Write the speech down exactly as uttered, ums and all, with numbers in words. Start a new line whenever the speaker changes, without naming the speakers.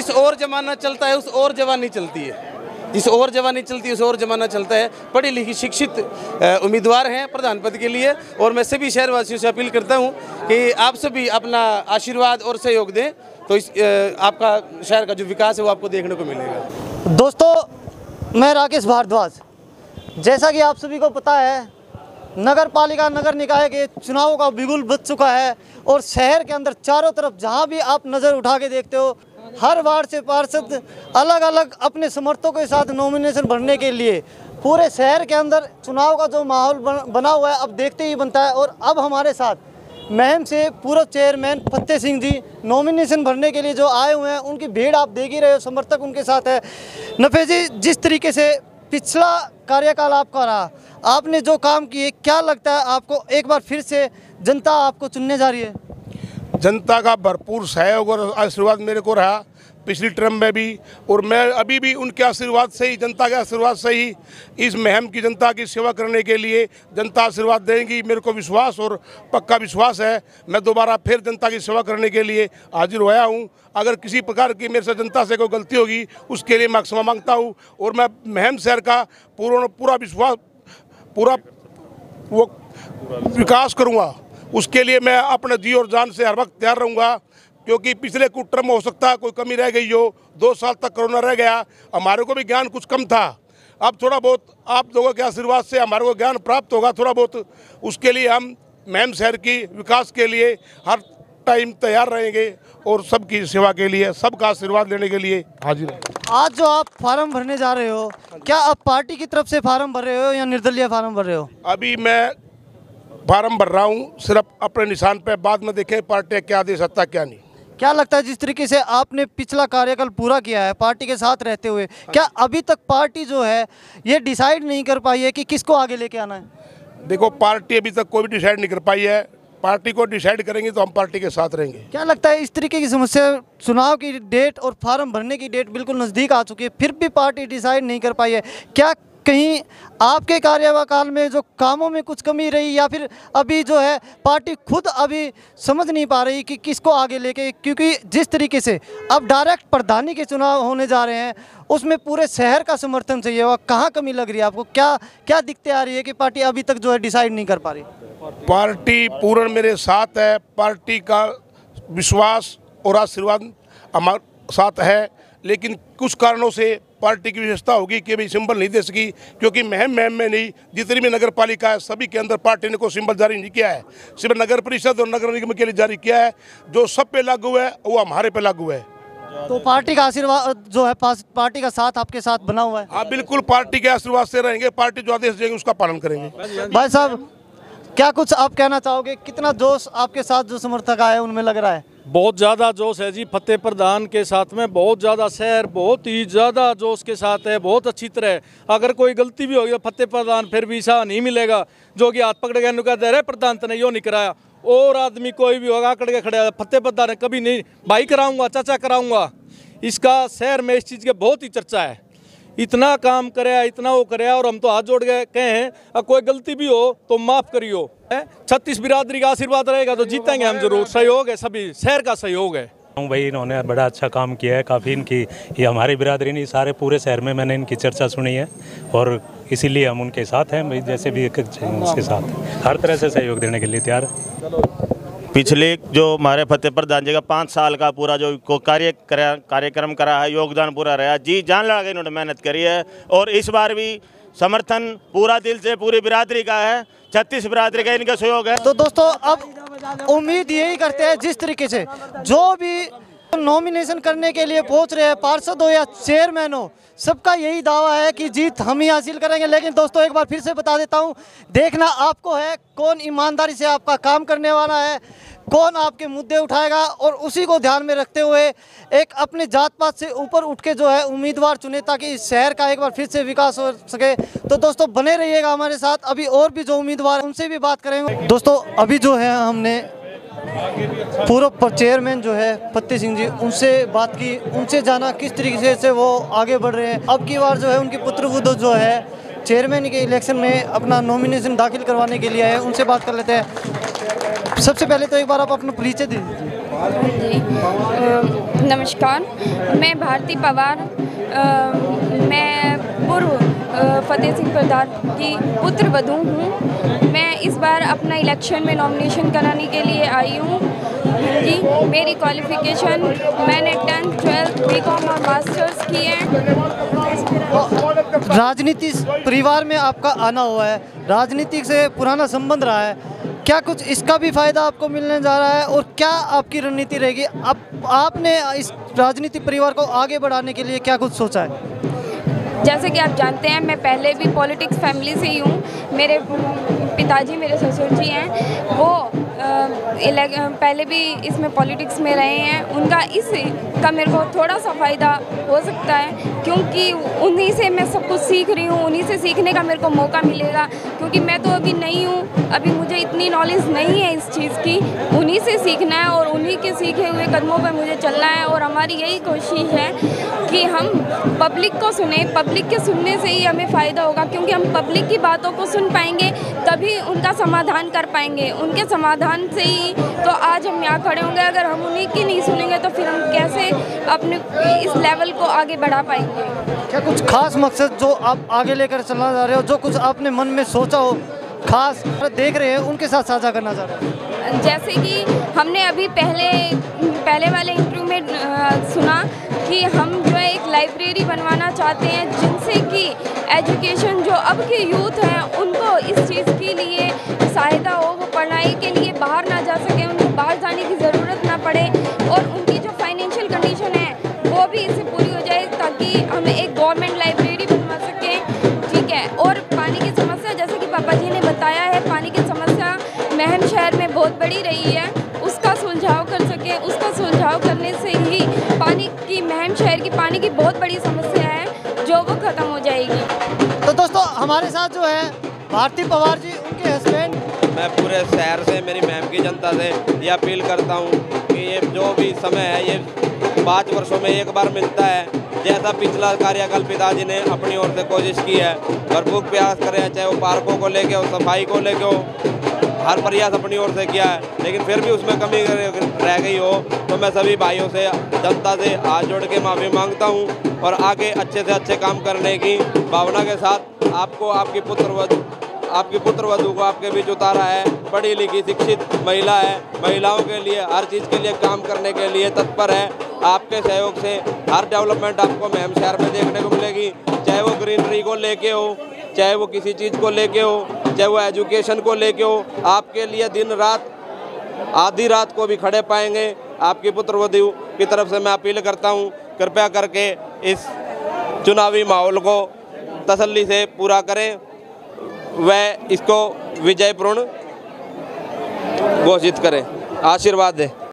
जिस और जमाना चलता है उस और जवानी चलती है, जिस और जवानी चलती है उस और जमाना चलता है। पढ़ी लिखी शिक्षित उम्मीदवार हैं प्रधान पद के लिए, और मैं सभी शहरवासियों से अपील करता हूं कि आप सभी अपना आशीर्वाद और सहयोग दें, तो इस आपका शहर का जो विकास है वो आपको देखने को मिलेगा।
दोस्तों, मैं राकेश भारद्वाज। जैसा कि आप सभी को पता है, नगर पालिका नगर निकाय के चुनावों का बिगुल बज चुका है, और शहर के अंदर चारों तरफ जहां भी आप नज़र उठा के देखते हो, हर वार्ड से पार्षद अलग अलग अपने समर्थकों के साथ नॉमिनेशन भरने के लिए पूरे शहर के अंदर चुनाव का जो माहौल बना हुआ है अब देखते ही बनता है। और अब हमारे साथ महम से पूर्व चेयरमैन फतेह सिंह जी नॉमिनेशन भरने के लिए जो आए हुए हैं, उनकी भीड़ आप देख ही रहे हो, समर्थक उनके साथ है। नफे जी, जिस तरीके से पिछला कार्यकाल आपका रहा, आपने जो काम किए, क्या लगता है आपको एक बार फिर से जनता आपको चुनने जा रही है?
जनता का भरपूर सहयोग और आशीर्वाद मेरे को रहा पिछली टर्म में भी, और मैं अभी भी उनके आशीर्वाद से ही, जनता के आशीर्वाद से ही इस महम की जनता की सेवा करने के लिए जनता आशीर्वाद देंगी। मेरे को विश्वास और पक्का विश्वास है, मैं दोबारा फिर जनता की सेवा करने के लिए हाजिर होया हूँ। अगर किसी प्रकार की मेरे से जनता से कोई गलती होगी उसके लिए मैं क्षमा मांगता हूँ, और मैं महम शहर का पूरा पूरा विश्वास पूरा वो विकास करूँगा। उसके लिए मैं अपने जी और जान से हर वक्त तैयार रहूँगा, क्योंकि पिछले कुछ टर्म हो सकता है कोई कमी रह गई हो, दो साल तक कोरोना रह गया, हमारे को भी ज्ञान कुछ कम था। अब थोड़ा बहुत आप लोगों के आशीर्वाद से हमारे को ज्ञान प्राप्त होगा थोड़ा बहुत, उसके लिए हम महम शहर की विकास के लिए हर टाइम तैयार रहेंगे, और सबकी सेवा के लिए, सबका आशीर्वाद लेने के लिए हाजिर है।
आज जो आप फार्म भरने जा रहे हो, क्या आप पार्टी की तरफ से फार्म भर रहे हो या निर्दलीय फार्म भर रहे हो?
अभी मैं फार्म भर रहा हूँ सिर्फ अपने निशान पे, बाद में देखें पार्टी क्या दे सकता क्या नहीं।
क्या लगता है जिस तरीके से आपने पिछला कार्यकाल पूरा किया है पार्टी के साथ रहते हुए, क्या अभी तक पार्टी जो है ये डिसाइड नहीं कर पाई है कि किसको आगे लेके आना है?
देखो, पार्टी अभी तक कोई भी डिसाइड नहीं कर पाई है। पार्टी को डिसाइड करेंगे तो हम पार्टी के साथ रहेंगे।
क्या लगता है इस तरीके की समस्या, चुनाव की डेट और फार्म भरने की डेट बिल्कुल नज़दीक आ चुकी है, फिर भी पार्टी डिसाइड नहीं कर पाई है, क्या कहीं आपके कार्यकाल में जो कामों में कुछ कमी रही, या फिर अभी जो है पार्टी खुद अभी समझ नहीं पा रही कि किसको आगे लेके? क्योंकि जिस तरीके से अब डायरेक्ट प्रधानी के चुनाव होने जा रहे हैं, उसमें पूरे शहर का समर्थन चाहिए, वह कहाँ कमी लग रही है आपको? क्या क्या दिक्कतें आ रही है कि पार्टी अभी तक जो है डिसाइड नहीं कर पा रही?
पार्टी पूर्ण मेरे साथ है, पार्टी का विश्वास और आशीर्वाद हमारे साथ है, लेकिन कुछ कारणों से पार्टी की विशेषता होगी कि भाई सिंबल नहीं दे सकी, क्योंकि महम महम में नहीं, जितनी भी नगर पालिका है सभी के अंदर पार्टी ने कोई सिंबल जारी नहीं किया है। सिर्फ नगर परिषद और नगर निगम के लिए जारी किया है। जो सब पे लागू है वो हमारे पे लागू है।
तो पार्टी का आशीर्वाद जो है, पार्टी का साथ आपके साथ बना हुआ है?
हाँ, बिल्कुल पार्टी के आशीर्वाद से रहेंगे, पार्टी जो आदेश देंगे उसका पालन करेंगे।
भाई साहब, क्या कुछ आप कहना चाहोगे? कितना जोश आपके साथ जो समर्थक आए उनमें लग रहा है?
बहुत ज़्यादा जोश है जी, फतेह प्रधान के साथ में बहुत ज़्यादा शहर बहुत ही ज़्यादा जोश के साथ है, बहुत अच्छी तरह। अगर कोई गलती भी होगी तो फतेह प्रधान फिर भी ऐसा नहीं मिलेगा जो कि हाथ पकड़ गया नुका दे रहे प्रधान ने यो नहीं कराया, और आदमी कोई भी होगा आकड़ के खड़े, फतेह प्रधान ने कभी नहीं भाई कराऊंगा चाचा कराऊंगा। इसका शहर में इस चीज़ की बहुत ही चर्चा है, इतना काम करे, इतना वो करे, और हम तो हाथ जोड़ के कहे हैं कोई गलती भी हो तो माफ़ करियो। छत्तीस बिरादरी का आशीर्वाद रहेगा तो जीतेंगे हम जरूर। सहयोग है, सभी शहर का सहयोग है।
भाई इन्होंने बड़ा अच्छा काम किया है काफ़ी। इनकी ये हमारी बिरादरी नहीं, सारे पूरे शहर में मैंने इनकी चर्चा सुनी है, और इसीलिए हम उनके साथ हैं भाई, जैसे भी उसके साथ हर तरह से सहयोग देने के लिए तैयार है।
पिछले जो हमारे फतेह प्रधान जी का पाँच साल का पूरा जो को कार्य करा कार्यक्रम करा है, योगदान पूरा रहा, जी जान लगा के इन्होंने मेहनत करी है, और इस बार भी समर्थन पूरा दिल से पूरी बिरादरी का है, छत्तीस बिरादरी का इनका सहयोग है।
तो दोस्तों, अब उम्मीद यही करते हैं जिस तरीके से जो भी नॉमिनेशन करने के लिए पहुंच रहे हैं, पार्षद हो या चेयरमैन हो, सबका यही दावा है कि जीत हम ही हासिल करेंगे। लेकिन दोस्तों, एक बार फिर से बता देता हूं, देखना आपको है कौन ईमानदारी से आपका काम करने वाला है, कौन आपके मुद्दे उठाएगा, और उसी को ध्यान में रखते हुए एक अपने जात पात से ऊपर उठ के जो है उम्मीदवार चुने, ताकि इस शहर का एक बार फिर से विकास हो सके। तो दोस्तों, बने रहिएगा हमारे साथ, अभी और भी जो उम्मीदवार हैं उनसे भी बात करेंगे। दोस्तों, अभी जो है हमने पूर्व चेयरमैन जो है फतेह सिंह जी, उनसे बात की, उनसे जाना किस तरीके से वो आगे बढ़ रहे हैं। अब की बार जो है उनके पुत्रवधू जो है चेयरमैन के इलेक्शन में अपना नॉमिनेशन दाखिल करवाने के लिए आए, उनसे बात कर लेते हैं। सबसे पहले तो एक बार आप अपना परिचय दे दीजिए।
जी अ, नमस्कार, मैं भारती पवार, अ, मैं पूर्व अ, फतेह सिंह प्रधान की पुत्र वधू हूँ। मैं इस बार अपना इलेक्शन में नॉमिनेशन कराने के लिए आई हूँ। जी, मेरी क्वालिफ़िकेशन, मैंने टेंथ ट्वेल्थ बी कॉम और मास्टर्स की है।
राजनीति परिवार में आपका आना हुआ है, राजनीति से पुराना संबंध रहा है, क्या कुछ इसका भी फायदा आपको मिलने जा रहा है और क्या आपकी रणनीति रहेगी? अब आपने इस राजनीति परिवार को आगे बढ़ाने के लिए क्या कुछ सोचा है?
जैसे कि आप जानते हैं, मैं पहले भी पॉलिटिक्स फैमिली से ही हूँ। मेरे पिताजी, मेरे ससुर जी हैं, वो पहले भी इसमें पॉलिटिक्स में रहे हैं। उनका इस का मेरे को थोड़ा सा फ़ायदा हो सकता है, क्योंकि उन्हीं से मैं सब कुछ सीख रही हूँ, उन्हीं से सीखने का मेरे को मौका मिलेगा। क्योंकि मैं तो अभी नई हूँ, अभी मुझे इतनी नॉलेज नहीं है इस चीज़ की। उन्हीं से सीखना है और उन्हीं के सीखे हुए कदमों पर मुझे चलना है। और हमारी यही कोशिश है कि हम पब्लिक को सुने, पब्लिक के सुनने से ही हमें फ़ायदा होगा, क्योंकि हम पब्लिक की बातों को सुन पाएंगे तभी उनका समाधान कर पाएंगे। उनके समाधान से ही तो आज हम यहाँ खड़े होंगे। अगर हम उन्हीं की नहीं सुनेंगे तो फिर हम कैसे अपने इस लेवल को आगे बढ़ा पाएंगे?
क्या कुछ खास मकसद जो आप आगे लेकर चलना चाह रहे हो, जो कुछ आपने मन में सोचा हो, खास देख रहे हैं, उनके साथ साझा करना चाह रहे हैं?
जैसे कि हमने अभी पहले पहले वाले इंटरव्यू में सुना कि हम जो है एक लाइब्रेरी बनवाना चाहते हैं, जिनसे कि एजुकेशन जो अब के यूथ हैं उनको इस चीज़ के लिए सहायता हो, वो पढ़ाई के लिए बाहर ना जा सके, उनको बाहर जाने की ज़रूरत ना पड़े और उनकी जो फाइनेंशियल कंडीशन है वो भी इससे पूरी हो जाए, ताकि हम एक गवर्नमेंट लाइब्रेरी बनवा सकें। ठीक है। और पानी की समस्या, जैसे कि पापा जी ने बताया है, पानी की समस्या महम शहर में बहुत बड़ी रही है, उसका सुलझाव कर सके। उसका सुलझाव करने से ही पानी की, महम शहर की पानी की बहुत बड़ी समस्या है जो वो ख़त्म हो जाएगी।
तो दोस्तों, हमारे साथ जो है भारती पवार जी, उनके हस्बैंड।
मैं पूरे शहर से, मेरी महम की जनता से ये अपील करता हूँ कि ये जो भी समय है ये पाँच वर्षों में एक बार मिलता है। जैसा पिछला कार्यकाल पिताजी ने अपनी ओर से कोशिश की है, भरपूर प्रयास करें, चाहे वो पार्कों को लेके हो, सफाई को लेके हो, हर प्रयास अपनी ओर से किया है, लेकिन फिर भी उसमें कमी रह गई हो तो मैं सभी भाइयों से, जनता से हाथ जोड़ के माफ़ी मांगता हूं और आगे अच्छे से अच्छे काम करने की भावना के साथ आपको, आपकी पुत्र वधू आपकी पुत्र वधू को आपके बीच उतारा है। पढ़ी लिखी शिक्षित महिला है, महिलाओं के लिए हर चीज़ के लिए काम करने के लिए तत्पर है। आपके सहयोग से हर डेवलपमेंट आपको महम शहर में देखने को मिलेगी, चाहे वो ग्रीनरी को लेके हो, चाहे वो किसी चीज़ को लेके हो, चाहे वो एजुकेशन को लेके हो। आपके लिए दिन रात, आधी रात को भी खड़े पाएंगे। आपकी पुत्र वधू की तरफ से मैं अपील करता हूं, कृपया करके इस चुनावी माहौल को तसल्ली से पूरा करें व इसको विजयपूर्ण घोषित करें। आशीर्वाद दें।